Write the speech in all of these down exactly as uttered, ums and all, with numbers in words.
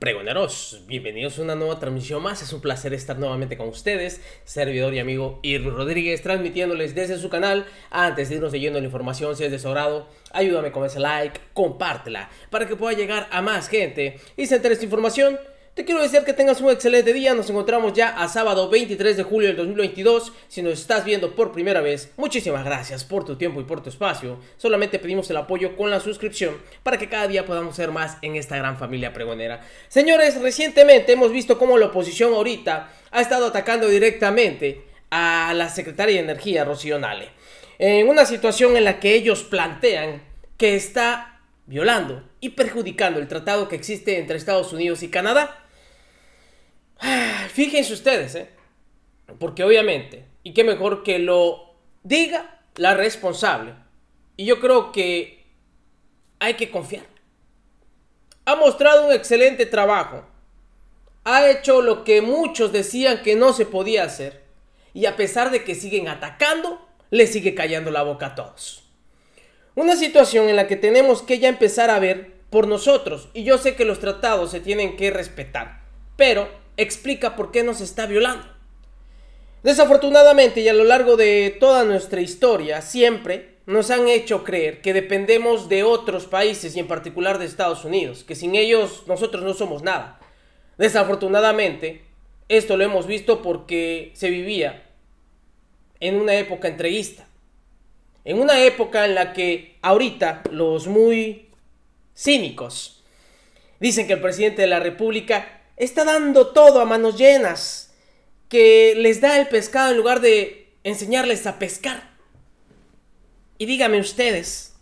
Pregoneros, bienvenidos a una nueva transmisión más. Es un placer estar nuevamente con ustedes, servidor y amigo Irving Rodríguez, transmitiéndoles desde su canal. Antes de irnos leyendo la información, si es de su agrado, ayúdame con ese like, compártela para que pueda llegar a más gente y se entere esta información. Te quiero decir que tengas un excelente día. Nos encontramos ya a sábado veintitrés de julio del dos mil veintidós. Si nos estás viendo por primera vez, muchísimas gracias por tu tiempo y por tu espacio. Solamente pedimos el apoyo con la suscripción para que cada día podamos ser más en esta gran familia pregonera. Señores, recientemente hemos visto cómo la oposición ahorita ha estado atacando directamente a la secretaria de Energía, Rocío Nale, en una situación en la que ellos plantean que está violando y perjudicando el tratado que existe entre Estados Unidos y Canadá. Fíjense ustedes, ¿eh? Porque obviamente, y qué mejor que lo diga la responsable, y yo creo que hay que confiar. Ha mostrado un excelente trabajo, ha hecho lo que muchos decían que no se podía hacer, y a pesar de que siguen atacando, le sigue callando la boca a todos. Una situación en la que tenemos que ya empezar a ver por nosotros, y yo sé que los tratados se tienen que respetar, pero explica por qué nos está violando. Desafortunadamente, y a lo largo de toda nuestra historia, siempre nos han hecho creer que dependemos de otros países y en particular de Estados Unidos, que sin ellos nosotros no somos nada. Desafortunadamente, esto lo hemos visto porque se vivía en una época entreguista, en una época en la que ahorita los muy cínicos dicen que el presidente de la República está dando todo a manos llenas, que les da el pescado en lugar de enseñarles a pescar. Y díganme ustedes,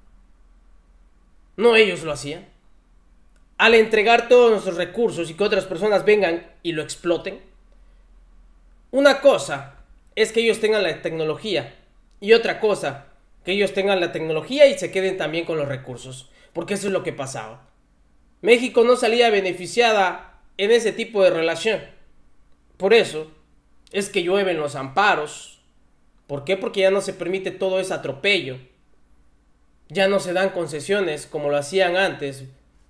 ¿no ellos lo hacían? Al entregar todos nuestros recursos y que otras personas vengan y lo exploten. Una cosa es que ellos tengan la tecnología y otra cosa, que ellos tengan la tecnología y se queden también con los recursos, porque eso es lo que pasaba. México no salía beneficiada en ese tipo de relación. Por eso es que llueven los amparos. ¿Por qué? Porque ya no se permite todo ese atropello. Ya no se dan concesiones como lo hacían antes.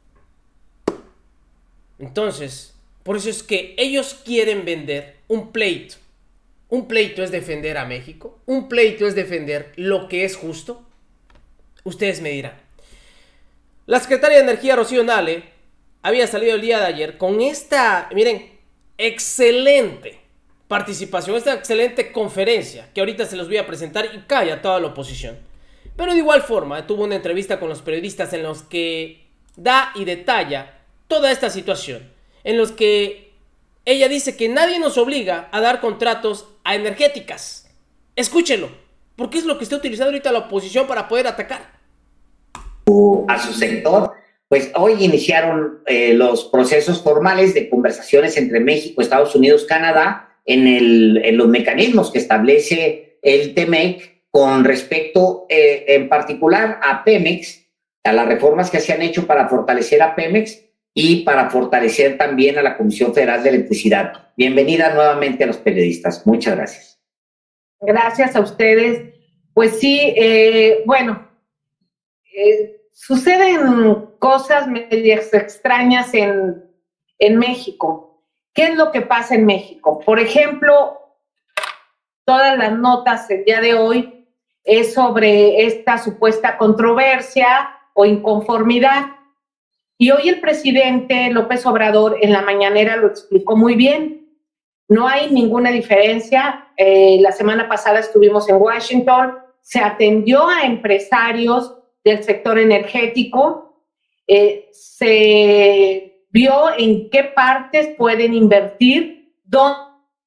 Entonces, por eso es que ellos quieren vender un pleito. Un pleito es defender a México. Un pleito es defender lo que es justo. Ustedes me dirán. La secretaria de Energía, Rocío Nale, había salido el día de ayer con esta, miren, excelente participación, esta excelente conferencia que ahorita se los voy a presentar y calla toda la oposición. Pero de igual forma tuvo una entrevista con los periodistas en los que da y detalla toda esta situación, en los que ella dice que nadie nos obliga a dar contratos a energéticas. Escúchenlo, porque es lo que está utilizando ahorita la oposición para poder atacar a su sector. Pues hoy iniciaron eh, los procesos formales de conversaciones entre México, Estados Unidos, Canadá, en, el, en los mecanismos que establece el TEMEC con respecto eh, en particular a Pemex, a las reformas que se han hecho para fortalecer a Pemex y para fortalecer también a la Comisión Federal de Electricidad. Bienvenida nuevamente a los periodistas. Muchas gracias. Gracias a ustedes. Pues sí, eh, bueno, eh, suceden cosas medias extrañas en, en México. ¿Qué es lo que pasa en México? Por ejemplo, todas las notas el día de hoy es sobre esta supuesta controversia o inconformidad. Y hoy el presidente López Obrador en la mañanera lo explicó muy bien. No hay ninguna diferencia. Eh, la semana pasada estuvimos en Washington, se atendió a empresarios del sector energético, eh, se vio en qué partes pueden invertir, dónde.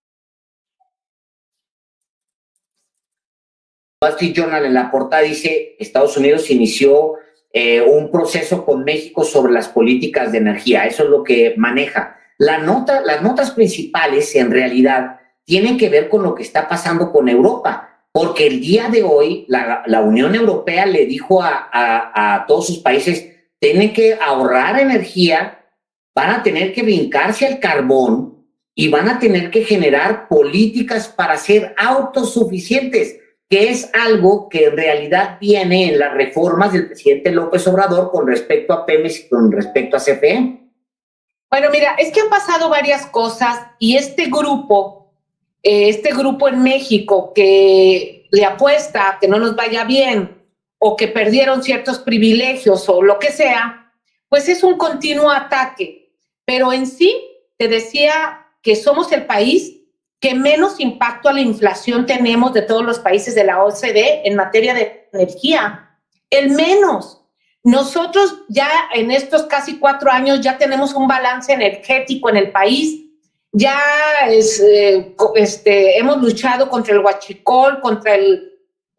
Wall Street Journal en la portada dice: Estados Unidos inició eh, un proceso con México sobre las políticas de energía. Eso es lo que maneja. La nota, las notas principales en realidad tienen que ver con lo que está pasando con Europa. Porque el día de hoy la, la Unión Europea le dijo a, a, a todos sus países: tienen que ahorrar energía, van a tener que brincarse al carbón y van a tener que generar políticas para ser autosuficientes, que es algo que en realidad viene en las reformas del presidente López Obrador con respecto a Pemex y con respecto a C F E. Bueno, mira, es que han pasado varias cosas y este grupo, eh, este grupo en México que le apuesta a que no nos vaya bien o que perdieron ciertos privilegios o lo que sea, pues es un continuo ataque. Pero en sí, te decía que somos el país que menos impacto a la inflación tenemos de todos los países de la O C D en materia de energía. El menos. Nosotros ya en estos casi cuatro años ya tenemos un balance energético en el país. Ya es, eh, este, hemos luchado contra el huachicol, contra el,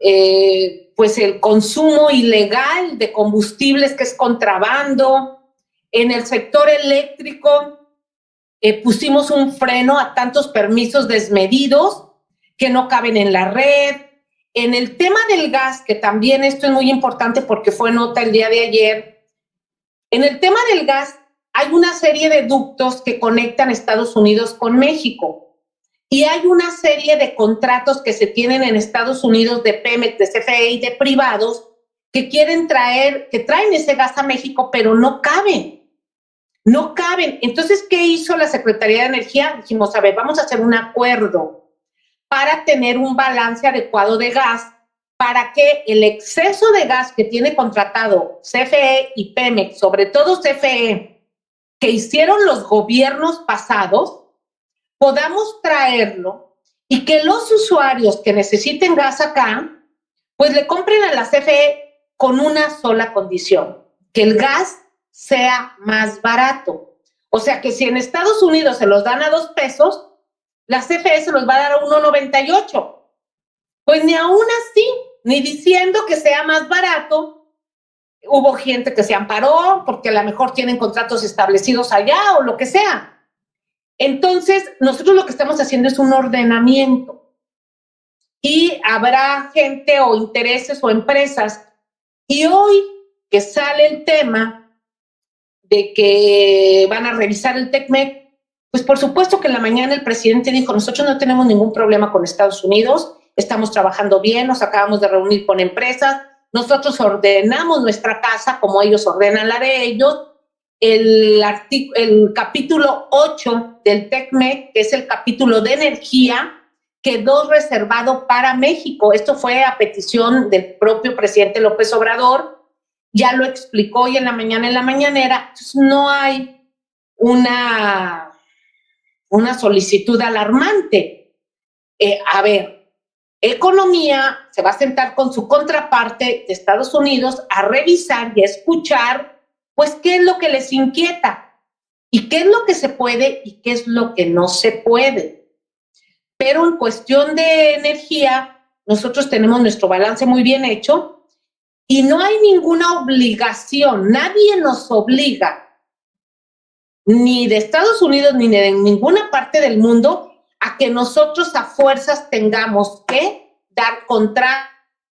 eh, pues el consumo ilegal de combustibles, que es contrabando. En el sector eléctrico eh, pusimos un freno a tantos permisos desmedidos que no caben en la red. En el tema del gas, que también esto es muy importante porque fue nota el día de ayer, en el tema del gas hay una serie de ductos que conectan Estados Unidos con México y hay una serie de contratos que se tienen en Estados Unidos de Pemex, de C F E y de privados que quieren traer, que traen ese gas a México, pero no caben. No caben. Entonces, ¿qué hizo la Secretaría de Energía? Dijimos, a ver, vamos a hacer un acuerdo para tener un balance adecuado de gas, para que el exceso de gas que tiene contratado C F E y Pemex, sobre todo C F E, que hicieron los gobiernos pasados, podamos traerlo y que los usuarios que necesiten gas acá, pues le compren a la C F E con una sola condición, que el gas sea más barato. O sea, que si en Estados Unidos se los dan a dos pesos, la C F E se los va a dar a uno noventa y ocho. Pues ni aún así, ni diciendo que sea más barato, hubo gente que se amparó porque a lo mejor tienen contratos establecidos allá o lo que sea. Entonces, nosotros lo que estamos haciendo es un ordenamiento y habrá gente o intereses o empresas. Y hoy que sale el tema de que van a revisar el TECMEC, pues por supuesto que en la mañana el presidente dijo, nosotros no tenemos ningún problema con Estados Unidos, estamos trabajando bien, nos acabamos de reunir con empresas, nosotros ordenamos nuestra casa como ellos ordenan la de ellos. El, el capítulo ocho del TECMEC, que es el capítulo de energía, quedó reservado para México. Esto fue a petición del propio presidente López Obrador, ya lo explicó hoy en la mañana en la mañanera. Entonces no hay una, una solicitud alarmante. Eh, a ver, Economía se va a sentar con su contraparte de Estados Unidos a revisar y a escuchar, pues, qué es lo que les inquieta y qué es lo que se puede y qué es lo que no se puede. Pero en cuestión de energía, nosotros tenemos nuestro balance muy bien hecho y no hay ninguna obligación, nadie nos obliga, ni de Estados Unidos ni de ninguna parte del mundo, a que nosotros a fuerzas tengamos que dar contra.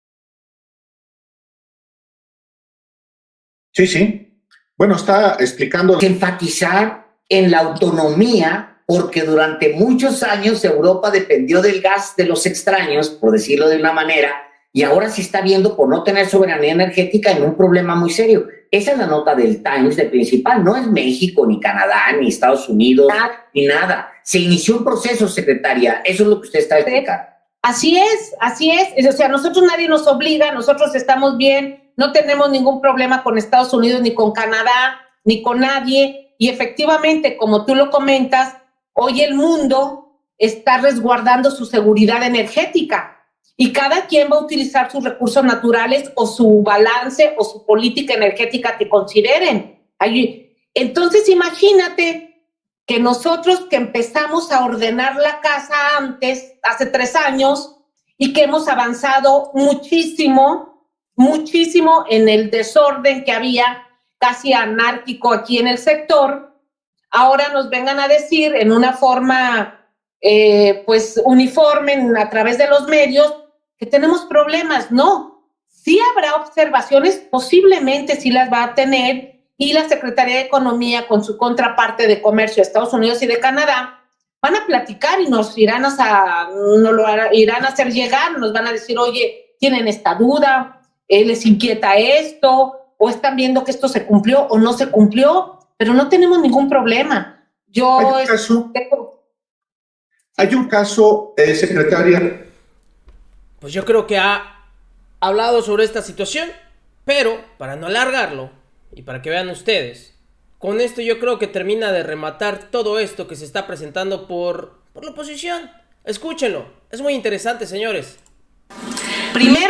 Sí, sí. Bueno, está explicando. Enfatizar en la autonomía, porque durante muchos años Europa dependió del gas de los extraños, por decirlo de una manera, y ahora se está viendo, por no tener soberanía energética, en un problema muy serio. Esa es la nota del Times de principal. No es México, ni Canadá, ni Estados Unidos, ni nada. Se inició un proceso, secretaria. Eso es lo que usted está explicando. Así es, así es. O sea, nosotros nadie nos obliga, nosotros estamos bien, no tenemos ningún problema con Estados Unidos, ni con Canadá, ni con nadie. Y efectivamente, como tú lo comentas, hoy el mundo está resguardando su seguridad energética. Y cada quien va a utilizar sus recursos naturales o su balance o su política energética que consideren. Entonces, imagínate que nosotros que empezamos a ordenar la casa antes, hace tres años, y que hemos avanzado muchísimo, muchísimo en el desorden que había casi anárquico aquí en el sector, ahora nos vengan a decir en una forma, eh, pues, uniforme a través de los medios, que tenemos problemas. No, sí habrá observaciones, posiblemente sí las va a tener, y la Secretaría de Economía con su contraparte de Comercio de Estados Unidos y de Canadá van a platicar y nos irán a, nos lo irán a hacer llegar, nos van a decir, oye, tienen esta duda, eh, les inquieta esto, o están viendo que esto se cumplió o no se cumplió. pero no tenemos ningún problema. Yo hay un caso, tengo... hay un caso eh, secretaria. Pues yo creo que ha hablado sobre esta situación, pero para no alargarlo y para que vean ustedes, con esto yo creo que termina de rematar todo esto que se está presentando por, por la oposición. Escúchenlo, es muy interesante, señores. Primero,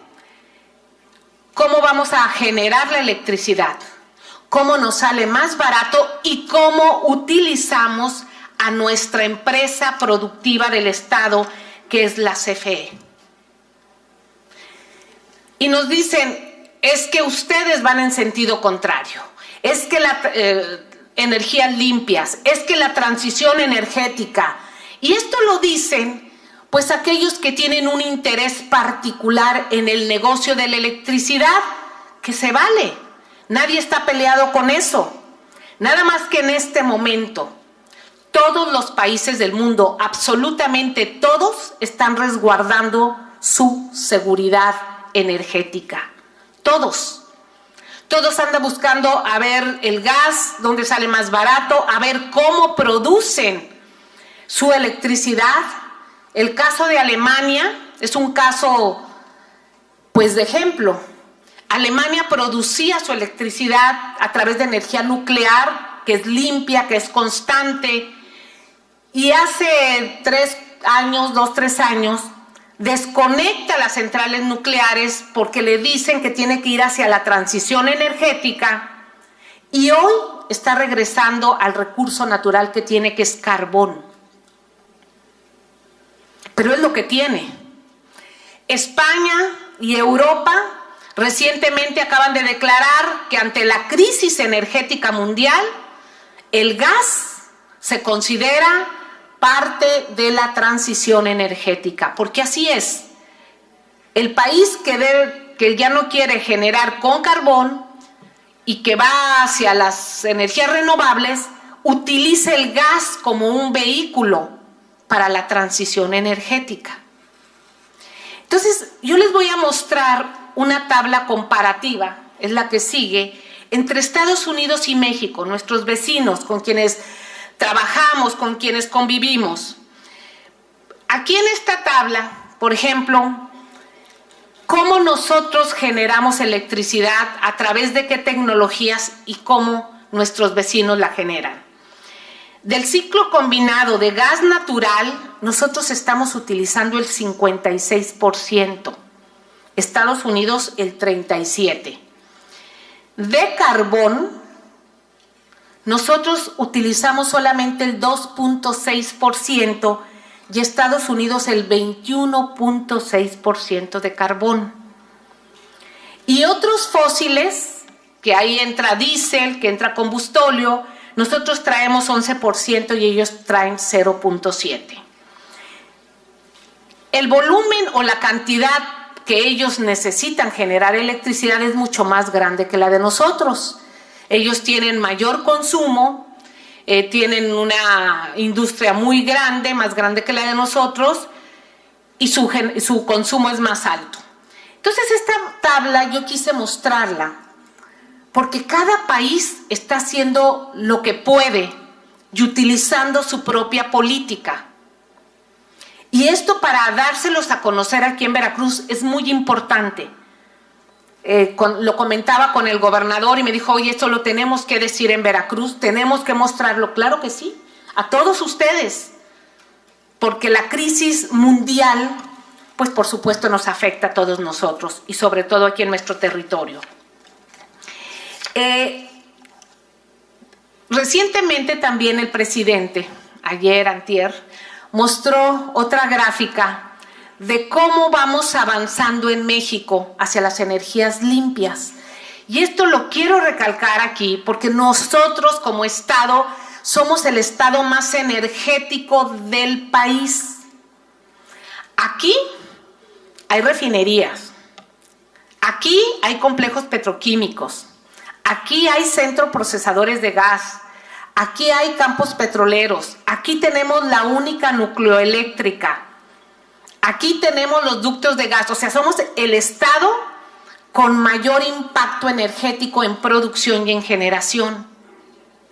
¿cómo vamos a generar la electricidad? ¿Cómo nos sale más barato? Y cómo utilizamos a nuestra empresa productiva del Estado, que es la C F E. Y nos dicen, es que ustedes van en sentido contrario, es que las eh, energías limpias, es que la transición energética, y esto lo dicen pues aquellos que tienen un interés particular en el negocio de la electricidad, que se vale, nadie está peleado con eso, nada más que en este momento todos los países del mundo, absolutamente todos, están resguardando su seguridad energética. Todos. Todos andan buscando a ver el gas, dónde sale más barato, a ver cómo producen su electricidad. El caso de Alemania es un caso, pues, de ejemplo. Alemania producía su electricidad a través de energía nuclear, que es limpia, que es constante, y hace tres años, dos, tres años, desconecta las centrales nucleares porque le dicen que tiene que ir hacia la transición energética, y hoy está regresando al recurso natural que tiene, que es carbón. Pero es lo que tiene. España y Europa recientemente acaban de declarar que ante la crisis energética mundial, el gas se considera parte de la transición energética, porque así es. El país que, debe, que ya no quiere generar con carbón y que va hacia las energías renovables, utiliza el gas como un vehículo para la transición energética. Entonces, yo les voy a mostrar una tabla comparativa, es la que sigue, entre Estados Unidos y México, nuestros vecinos con quienes trabajamos, con quienes convivimos. Aquí en esta tabla, por ejemplo, cómo nosotros generamos electricidad, a través de qué tecnologías y cómo nuestros vecinos la generan. Del ciclo combinado de gas natural, nosotros estamos utilizando el cincuenta y seis por ciento, Estados Unidos el treinta y siete por ciento. De carbón, nosotros utilizamos solamente el dos punto seis por ciento y Estados Unidos el veintiuno punto seis por ciento de carbón. Y otros fósiles, que ahí entra diésel, que entra combustóleo, nosotros traemos once por ciento y ellos traen cero punto siete por ciento. El volumen o la cantidad que ellos necesitan generar electricidad es mucho más grande que la de nosotros. Ellos tienen mayor consumo, eh, tienen una industria muy grande, más grande que la de nosotros, y su, su consumo es más alto. Entonces, esta tabla yo quise mostrarla porque cada país está haciendo lo que puede y utilizando su propia política. Y esto, para dárselos a conocer aquí en Veracruz, es muy importante. Eh, con, lo comentaba con el gobernador y me dijo, oye, esto lo tenemos que decir en Veracruz, tenemos que mostrarlo. Claro que sí, a todos ustedes, porque la crisis mundial, pues por supuesto nos afecta a todos nosotros y sobre todo aquí en nuestro territorio. Eh, recientemente también el presidente, ayer, antier, mostró otra gráfica de cómo vamos avanzando en México hacia las energías limpias. Y esto lo quiero recalcar aquí porque nosotros como Estado somos el Estado más energético del país. Aquí hay refinerías, aquí hay complejos petroquímicos, aquí hay centros procesadores de gas, aquí hay campos petroleros, aquí tenemos la única nucleoeléctrica, aquí tenemos los ductos de gas. O sea, somos el Estado con mayor impacto energético en producción y en generación.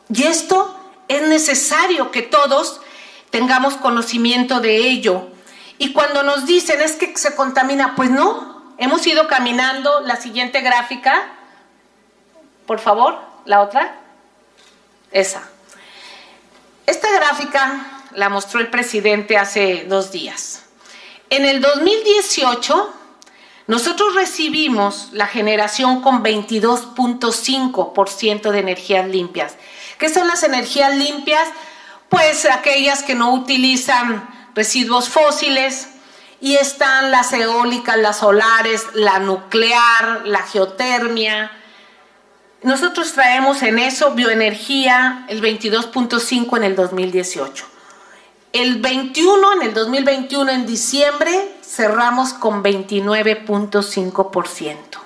Y esto es necesario que todos tengamos conocimiento de ello. Y cuando nos dicen es que se contamina, pues no, hemos ido caminando. La siguiente gráfica, por favor, la otra, esa. Esta gráfica la mostró el presidente hace dos días. En el dos mil dieciocho, nosotros recibimos la generación con veintidós punto cinco por ciento de energías limpias. ¿Qué son las energías limpias? Pues aquellas que no utilizan residuos fósiles, y están las eólicas, las solares, la nuclear, la geotermia. Nosotros traemos en eso bioenergía el veintidós punto cinco en el dos mil dieciocho. El veintiuno, en el dos mil veintiuno, en diciembre, cerramos con veintinueve punto cinco por ciento.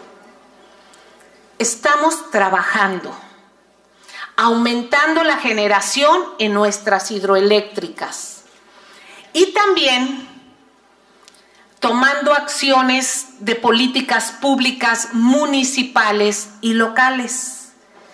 Estamos trabajando, aumentando la generación en nuestras hidroeléctricas y también tomando acciones de políticas públicas municipales y locales.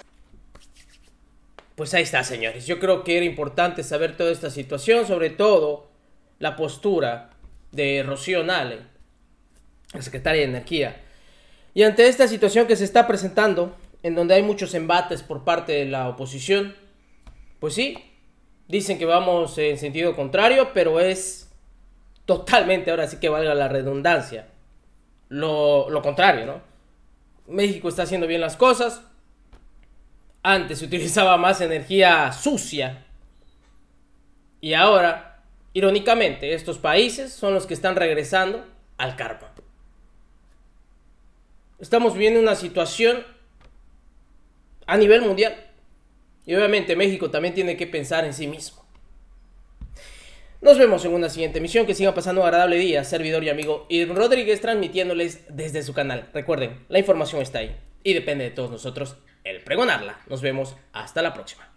Pues ahí está, señores. Yo creo que era importante saber toda esta situación, sobre todo la postura de Rocío Nale, la secretaria de Energía. Y ante esta situación que se está presentando, en donde hay muchos embates por parte de la oposición, pues sí, dicen que vamos en sentido contrario, pero es totalmente, ahora sí que valga la redundancia, lo, lo contrario, ¿no? México está haciendo bien las cosas. Antes se utilizaba más energía sucia y ahora, irónicamente, estos países son los que están regresando al carbón. Estamos viviendo una situación a nivel mundial y obviamente México también tiene que pensar en sí mismo. Nos vemos en una siguiente emisión. Que sigan pasando un agradable día. Servidor y amigo Irving Rodríguez, transmitiéndoles desde su canal. Recuerden, la información está ahí y depende de todos nosotros el pregonarla. Nos vemos hasta la próxima.